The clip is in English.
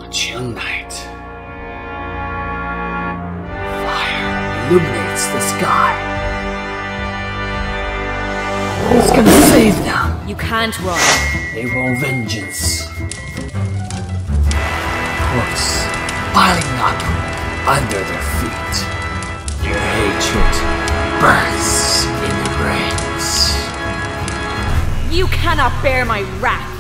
chill night. Fire illuminates the sky. Who's gonna save them? You can't run. They want vengeance. Corpse piling up under their feet. Their hatred burns in the brains. You cannot bear my wrath.